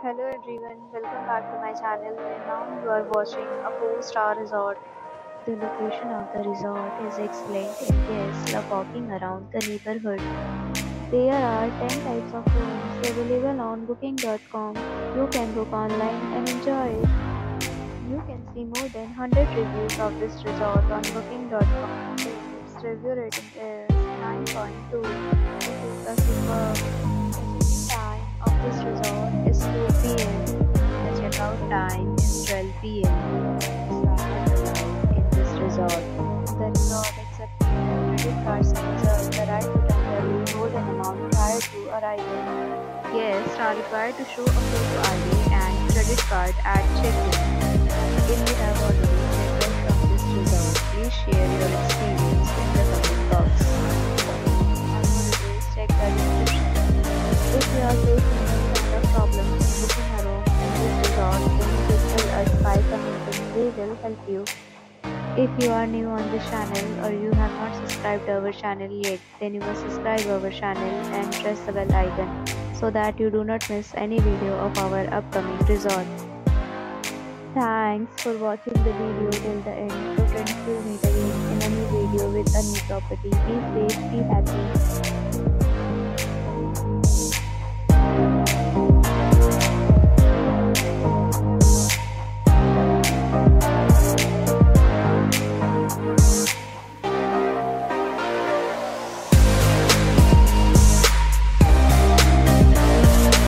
Hello everyone, welcome back to my channel and now you are watching a 4-star resort. The location of the resort is excellent and guests love walking around the neighborhood. There are 10 types of rooms available on booking.com. You can book online and enjoy it. You can see more than 100 reviews of this resort on booking.com. Its review rating is 9.2, which is a superb. Time of this resort is 2 p.m. The checkout time is 12 p.m. Pets are allowed in this resort. The resort accepts credit cards and reserves the right to temporarily hold an amount prior to arrival. Guests are required to show a photo ID and credit card at check-in. If you have already checked in from this resort, please share your experience in the comment box. For more details, check the description. If you are facing any kind of problem in booking a room in this resort, then you can tell us by commenting. We will help you. If you are new on this channel or you have not subscribed our channel yet, then you must subscribe our channel and press the bell icon so that you do not miss any video of our upcoming resort. Thanks for watching the video till the end. So friends, we'll meet again in a new video with a new property. Be safe, be happy.